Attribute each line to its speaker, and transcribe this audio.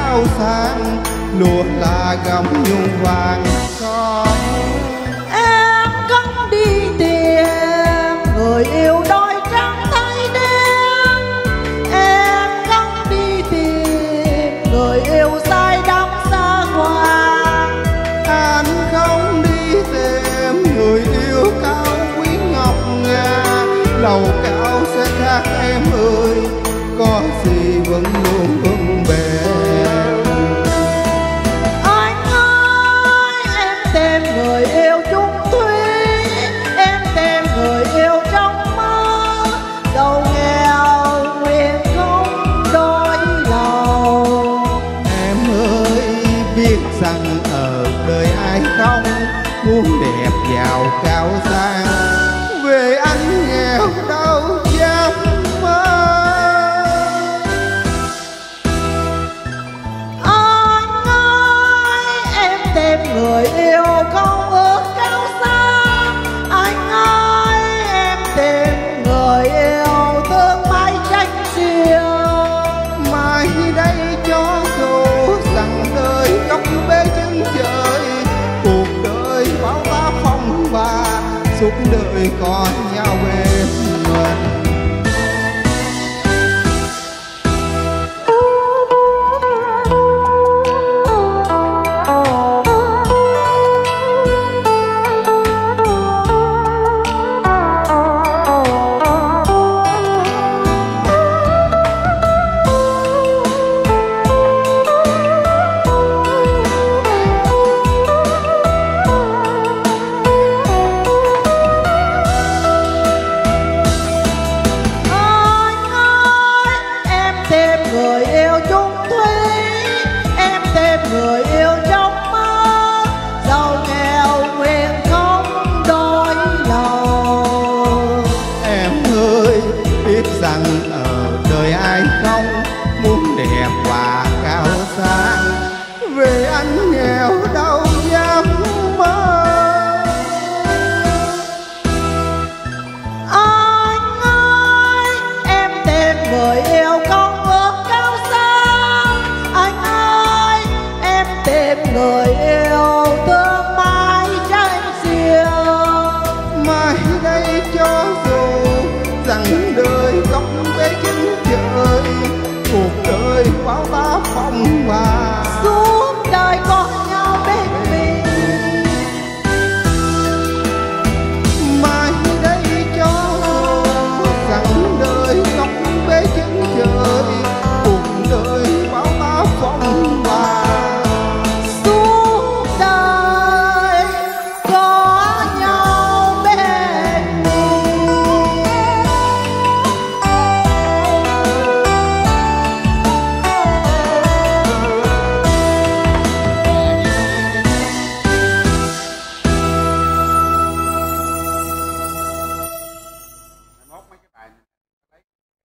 Speaker 1: cao sang, lúa là gấm nhung vàng son.
Speaker 2: Em không đi tìm người yêu đôi trắng tay đen, em không đi tìm người yêu say đắm xa hoa.
Speaker 1: Anh không đi tìm người yêu cao quý ngọc ngà, lầu cao sẽ khác em ơi, có gì vẫn luôn vững bền.
Speaker 2: Anh ơi em tìm người yêu chung thủy, em tìm người yêu trong mơ, giàu nghèo nguyện không đôi lòng.
Speaker 1: Em ơi biết rằng ở đời ai không muốn đẹp giàu cao sang, về anh nghèo đâu dám mơ.
Speaker 2: Anh ơi em tìm người yêu không ước cao xa, anh ơi em tìm người yêu tương mãi tranh xiêu.
Speaker 1: Mai đây cho dù rằng đời góc bế chân trời, cuộc đời bao la phong ba, suốt đời có nhau bên mình.
Speaker 2: Người yêu chung thủy, em tìm người yêu trong mơ, giàu nghèo nguyện không đôi lòng.
Speaker 1: Em ơi biết rằng ở đời ai không muốn đẹp và cao sang, về anh nghèo đó